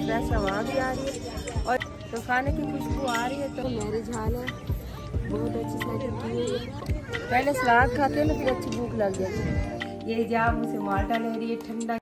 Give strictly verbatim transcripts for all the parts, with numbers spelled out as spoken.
Fresh हवा भी आ रही है और तो खाने की खुशबू आ रही है। तो मैरिज हॉल है, बहुत अच्छी सेटिंग की हुई है। पहले सलाद खाते हैं ना, फिर अच्छी भूख लग जाती है। ये जाम मुझसे माल्टा ले रही है ठंडा।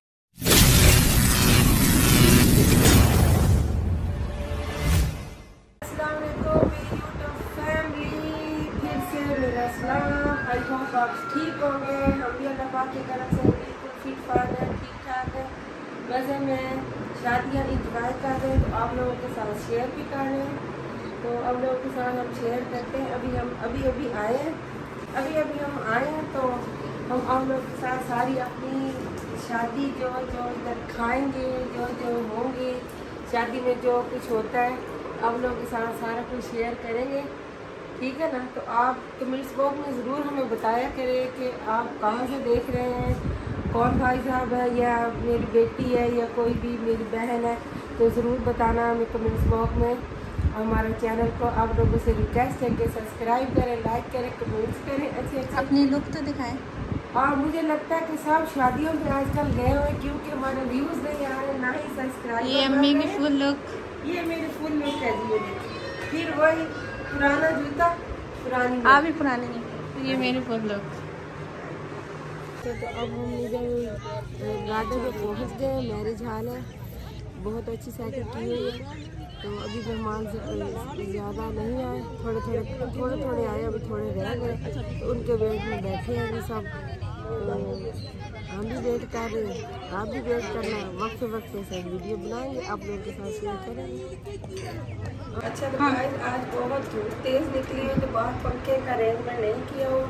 अस्सलाम वालेकुम मेरी यूट्यूब फैमिली, फिर से मेरा सलाम। आई होप आप ठीक होंगे। हम भी अल्लाह पाक की तरफ से बिल्कुल फिट फाट है, ठीक ठाक है। वैसे मैं शादियाँ इंजॉय कर रहे हैं तो आप लोगों के साथ शेयर भी कर रहे हैं। तो आप लोगों के साथ हम शेयर करते हैं। अभी हम अभी अभी आए हैं अभी अभी हम आए हैं तो हम आप लोगों के साथ सारी अपनी शादी जो जो इधर खाएँगे, जो जो होंगे शादी में, जो कुछ होता है आप लोगों के साथ सारा कुछ शेयर करेंगे, ठीक है ना। तो आप कमेंट्स बॉक्स में ज़रूर हमें बताया करें कि आप कहाँ से देख रहे हैं, कौन भाई साहब है या मेरी बेटी है या कोई भी मेरी बहन है, तो ज़रूर बताना हमें कमेंट्स बॉक्स में। हमारे चैनल को आप लोगों से रिक्वेस्ट है कि सब्सक्राइब करें, लाइक करें, कमेंट्स करें, अच्छे अच्छे अपने लुक तो दिखाएं। और मुझे लगता है कि सब शादियों में आजकल गए हुए क्योंकि हमारे व्यूज़ नहीं आ रहे, ना ही सब्सक्राइब। ये अम्मी की फुल लुक, ये मेरी फुल लुक है जी। फिर वही पुराना जूता पुरानी आप भी पुरानी नहीं, ये मेरी फुल लुक। तो, तो अब हम इधर गार्डन में पहुंच गए। मैरिज हॉल है, बहुत अच्छी सेटिंग की हुई है। तो अभी मेहमान ज़्यादा नहीं आए, थोड़े थोड़े थोड़े थोड़े आए, अभी थोड़े रह गए। तो उनके वेट में बैठे हैं अभी सब। तो हम भी वेट कर रहे हैं, आप भी वेट करना। वक्त वक्त से वीडियो बनाएंगे, आप लोगों के साथ शेयर करेंगे। अच्छा तो हाँ। आज बहुत धूप तेज़ निकली है तो बाहर पंखे का अरेंजमेंट नहीं किया हो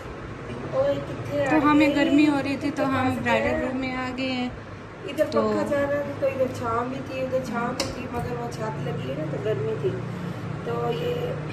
तो हमें गर्मी हो रही थी तो हम ब्राइडल रूम में आ गए हैं। इधर तो पंखा चल रहा था तो इधर छाँव भी थी, उधर छाँव भी थी, मगर वो छत लगी है ना तो गर्मी थी। तो ये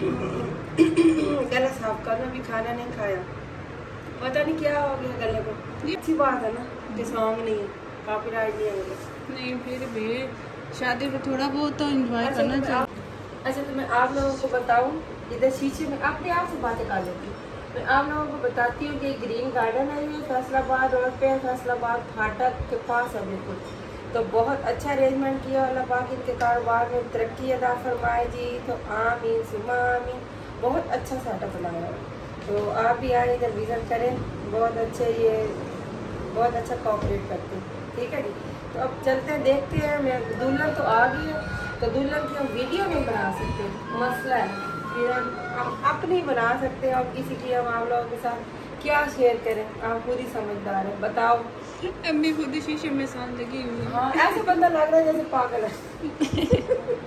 गला साफ करना, भी खाना नहीं खाया, पता नहीं क्या हो गया गले को। अच्छी बात है ना कि सॉन्ग नहीं है, कॉपीराइट नहीं है नहीं, फिर भी शादी में थोड़ा बहुत तो एंजॉय करना चाहिए। अच्छा तो मैं आप लोगों को बताऊँ, इधर शीशे में अपने आप से बातें कर लेती हूँ। मैं आप लोगों को बताती हूँ कि ग्रीन गार्डन है, ये फैसलाबाद रोड पे है, फैसलाबाद फाटक के पास है बिल्कुल। तो बहुत अच्छा अरेंजमेंट किया, अल्लाह पाक इनके कारोबार में तरक्की अदा फरमाए जी। तो आमीन सुमा आमीन, बहुत अच्छा सेटअप बनाया है। तो आप भी आए इधर विज़िट करें, बहुत अच्छे, ये बहुत अच्छा कोऑपरेट करते हैं, ठीक है जी। तो अब चलते हैं, देखते हैं। मैं दुल्हन तो आ गई है, तो दुल्हन की हम वीडियो नहीं बना सकते, मसला है। फिर हम अपनी बना सकते हैं और किसी की हम आप लोगों के साथ क्या शेयर करें। आप खुद ही समझदार हैं, बताओ। अम्मी खुद शीशे में साथ लगी हुई है। हाँ, ऐसे बंदा लग रहा है जैसे पागल है।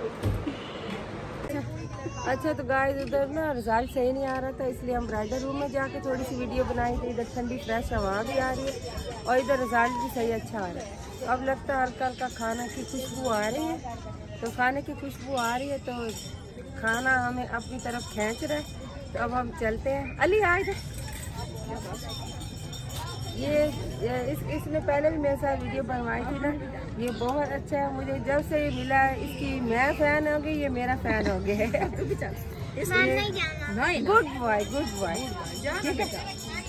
अच्छा तो गाइस उधर ना रिजल्ट सही नहीं आ रहा था, इसलिए हम ब्राइडल रूम में जाके थोड़ी सी वीडियो बनाई थी। इधर ठंडी फ्रेश हवा भी आ रही है और इधर रिजल्ट भी सही अच्छा आ रहा है। तो अब लगता है हल्का हल्का खाना की खुशबू आ रही है, तो खाने की खुशबू आ रही है तो खाना हमें अपनी तरफ खींच रहा है। तो अब हम चलते हैं। अली आए थे ये, ये इस इसने पहले भी मेरे साथ वीडियो बनवाई थी ना। ये बहुत अच्छा है, मुझे जब से ये मिला है इसकी मैं फ़ैन हो गई, ये मेरा फ़ैन हो गया है। गुड बॉय गुड बॉय, ठीक है।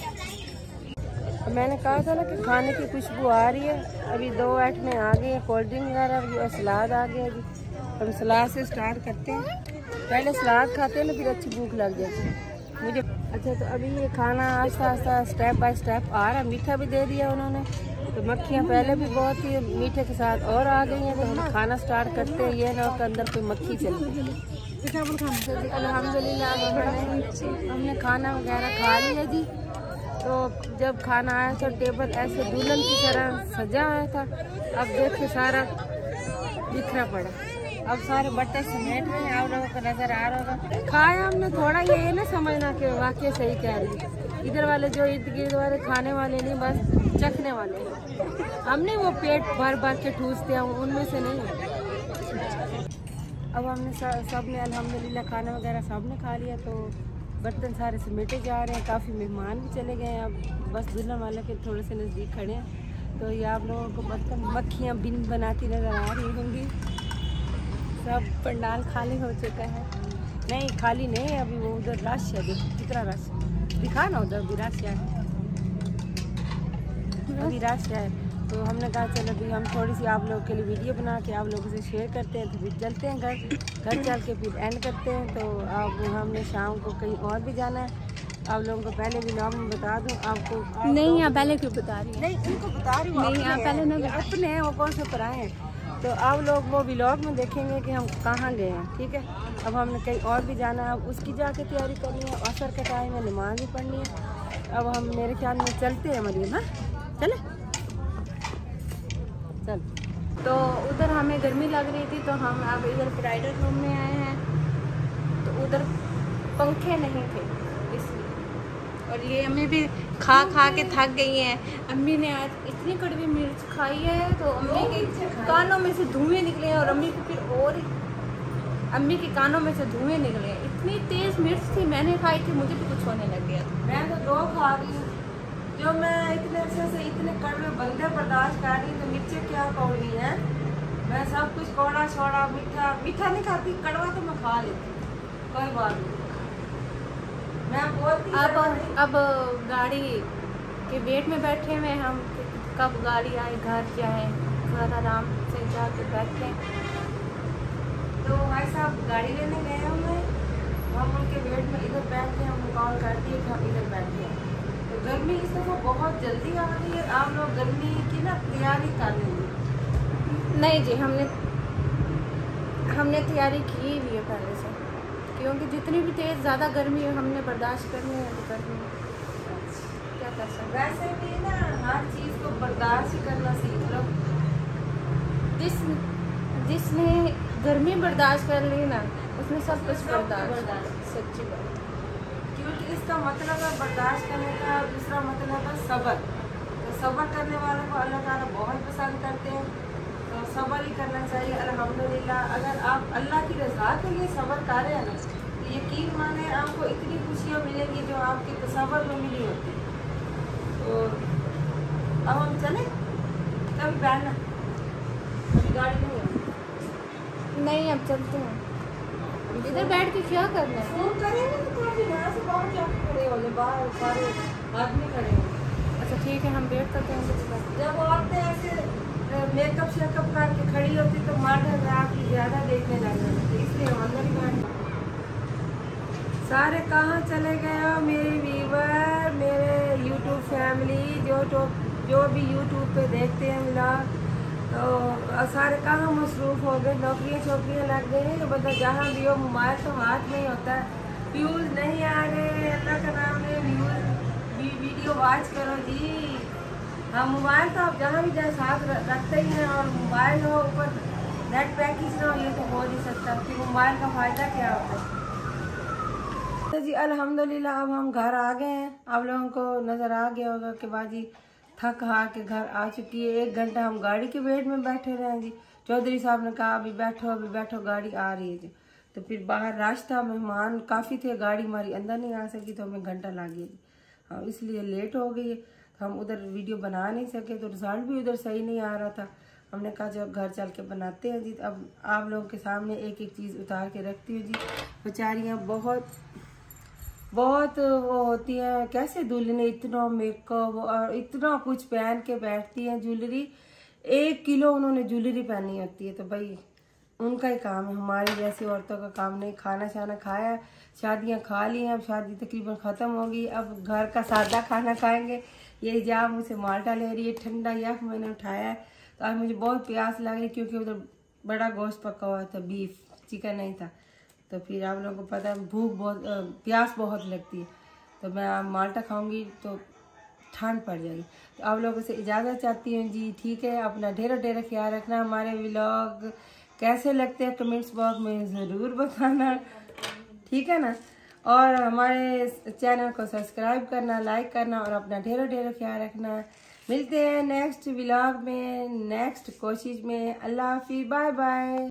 मैंने कहा था ना कि खाने की खुशबू आ रही है। अभी दो आइट में आ गई है, कोल्ड ड्रिंक वगैरह भी और सलाद आ गया जी। हम सलाद से स्टार्ट करते हैं। पहले सलाद खाते हैं ना, फिर अच्छी भूख लग जाती है मुझे। अच्छा तो अभी ये खाना आस्ता आस्ता स्टेप बाय स्टेप आ रहा है। मीठा भी दे दिया उन्होंने, तो मक्खियाँ पहले भी बहुत ही मीठे के साथ और आ गई हैं। तो हम खाना स्टार्ट करते हैं, ये ना के अंदर कोई मक्खी चली। अल्हम्दुलिल्लाह हमने हमने खाना वगैरह खा लिया जी। तो जब खाना आया तो टेबल ऐसे दुल्हन की तरह सजा आया था। अब देखिए सारा बिखरा पड़ा, अब सारे बर्तन समेट रहे हैं, आप लोगों को नजर आ रहा होगा। खाया हमने थोड़ा, ये ना समझना कि वाकई सही कह रही है। इधर वाले जो इर्द गिर्द वाले खाने वाले नहीं, बस चखने वाले हैं। हमने वो पेट भर भर के ठूसते हैं, उनमें से नहीं। अब हमने सब ने अल्हम्दुलिल्लाह खाना वगैरह सब ने खा लिया, तो बर्तन सारे समेटे जा रहे हैं। काफ़ी मेहमान भी चले गए हैं, अब बस दुल्हन वाले के थोड़े से नज़दीक खड़े हैं। तो ये आप लोगों को बर्तन मक्खियाँ बिन बनाती नज़र आ रही होंगी। सब पंडाल खाली हो चुका है। नहीं खाली नहीं, अभी वो उधर रश है, देखो कितना रश है, दिखा ना उधर भी रश है, अभी रश है। तो हमने कहा चलो अभी हम थोड़ी सी आप लोगों के लिए वीडियो बना के आप लोगों से शेयर करते हैं। तो फिर चलते हैं घर घर चल के फिर एंड करते हैं। तो अब हमने शाम को कहीं और भी जाना है। आप लोगों को पहले व्लॉग में बता दूं आपको। आप नहीं आप पहले क्यों बता रही हैं? नहीं इनको बता रही हूँ, नहीं आप पहले ना अपने हैं, वो कौन से पराए हैं। तो आप लोग वो व्लॉग में देखेंगे कि हम कहाँ गए हैं। ठीक है, अब हमने कहीं और भी जाना है, अब उसकी जाके तैयारी करनी है। असर का टाइम है, नमाज भी पढ़नी है। अब हम मेरे ख्याल में चलते हैं मरियम। हाँ चले चल। तो उधर हमें गर्मी लग रही थी तो हम अब इधर ब्राइडल रूम में आए हैं। तो उधर पंखे नहीं थे इसलिए, और ये अम्मी भी खा खा के थक गई हैं। अम्मी ने आज इतनी कड़वी मिर्च खाई है तो अम्मी के कानों में से धुएं निकले हैं, और अम्मी को फिर और अम्मी के कानों में से धुएं निकले हैं। इतनी तेज़ मिर्च थी, मैंने खाई थी, मुझे भी कुछ होने लग गया था। मैं तो दो खा रही हूँ, जो मैं इतने अच्छे से इतने कड़वे बंदे बर्दाश्त कर रही हूँ, तो मिर्चें क्या कौड़ी हैं। मैं सब कुछ कौड़ा छोड़ा, मीठा मीठा नहीं खाती, कड़वा तो मैं खा लेती, कोई बात नहीं। मैं बोलती अब अब गाड़ी के वेट में बैठे हुए हम, कब गाड़ी आए, घर जाए, घर आराम से जाके बैठे। तो भाई साहब गाड़ी लेने गए हुए, हम उनके वेट में इधर बैठ के हम कॉल कर दिए कि हम इधर बैठ गए। तो गर्मी इस दफ़ा बहुत जल्दी आ रही है, आप लोग गर्मी की ना तैयारी कर लेंगे। नहीं जी, हमने हमने तैयारी की हुई है पहले से, क्योंकि जितनी भी तेज़ ज़्यादा गर्मी है हमने बर्दाश्त करनी है। तो गर्मी क्या कर सकते। वैसे भी ना हर चीज़ को बर्दाश्त ही करना सीख लो। जिस जिसने गर्मी बर्दाश्त कर ली ना, उसने सब कुछ बर्दाश्त। सच्ची बात, क्योंकि इसका मतलब है बर्दाश्त करने का, दूसरा मतलब है सब्र। तो सब्र करने वालों को अल्लाह ताला बहुत पसंद करते हैं, तो सब्र ही करना चाहिए। अल्हम्दुलिल्लाह, अगर आप अल्लाह की रज़ा के लिए सब्र कर रहे हैं ना, तो यकीन माने आपको इतनी खुशियाँ मिलेंगी जो आपके तसव्वुर में मिली होती। तो अब हम चले, कभी बैठना, कभी गाड़ी नहीं है। नहीं अब चलते हैं, इधर बैठ के क्या करना है। फोन करेंगे तो थोड़ी यहाँ से बाहर जाके खड़े हो जाए, बाहर सारे आदमी खड़े हो। अच्छा ठीक है, हम वेट करते हैं। जब औरतें ऐसे मेकअप शेकअप करके खड़ी होती तो मर्द आपकी ज़्यादा देखने लग जाते, इसलिए हम अंदर ही बैठ। सारे कहाँ चले गए हो मेरे व्यूवर, मेरे यूट्यूब फैमिली, जो जो जो भी यूट्यूब पे देखते हैं व्लॉग, तो सारे कहाँ मसरूफ़ हो गए। नौकरियाँ छोकरियाँ लग गई हैं, बंदा जहाँ भी हो मोबाइल तो हाथ में ही होता है। व्यूज़ नहीं आ रहे, अल्लाह का नाम ले, व्यूज़ वीडियो वॉच करो जी। हाँ मोबाइल तो आप जहाँ भी जाए साथ रखते ही हैं, और मोबाइल हो ऊपर नेट पैकेज ना हो, ये तो हो नहीं सकता कि मोबाइल का फ़ायदा क्या होता है। तो जी अल्हम्दुलिल्लाह अब हम घर आ गए हैं। आप लोगों को नज़र आ गया होगा कि बाजी थक हार के घर आ चुकी है। एक घंटा हम गाड़ी के वेट में बैठे रहे हैं जी। चौधरी साहब ने कहा अभी बैठो अभी बैठो, गाड़ी आ रही है जी। तो फिर बाहर रश था, मेहमान काफ़ी थे, गाड़ी हमारी अंदर नहीं आ सकी, तो हमें घंटा लग गया जी। हाँ इसलिए लेट हो गई, तो हम उधर वीडियो बना नहीं सके, तो रिजल्ट भी उधर सही नहीं आ रहा था। हमने कहा जब घर चल के बनाते हैं जी। अब आप लोगों के सामने एक एक चीज़ उतार के रखती हूँ जी। बेचारियाँ बहुत बहुत वो होती है, कैसे दुल्हन इतना मेकअप और इतना कुछ पहन के बैठती हैं। ज्वेलरी एक किलो उन्होंने ज्वेलरी पहनी होती है, तो भाई उनका ही काम है, हमारी जैसी औरतों का काम नहीं। खाना शाना खाया, शादियां खा ली हैं, अब शादी तकरीबन ख़त्म होगी, अब घर का सादा खाना खाएंगे। ये हिजाब मुझसे माल्टा ले रही है, ठंडा यख मैंने उठाया है। तो आज मुझे बहुत प्यास लग रही, क्योंकि उधर बड़ा गोश्त पका हुआ था, बीफ चिकन नहीं था। तो फिर आप लोगों को पता है भूख बहुत, प्यास बहुत लगती है, तो मैं माल्टा खाऊंगी तो ठंड पड़ जाएगी। तो आप लोगों से इजाज़त चाहती हूँ जी। ठीक है, अपना ढेर ढेर ख्याल रखना। हमारे व्लॉग कैसे लगते हैं कमेंट्स बॉक्स में ज़रूर बताना, ठीक है ना। और हमारे चैनल को सब्सक्राइब करना, लाइक करना, और अपना ढेर ढेर ख्याल रखना। मिलते हैं नेक्स्ट व्लॉग में, नेक्स्ट कोशिश में। अल्लाह हाफिज़, बाय बाय।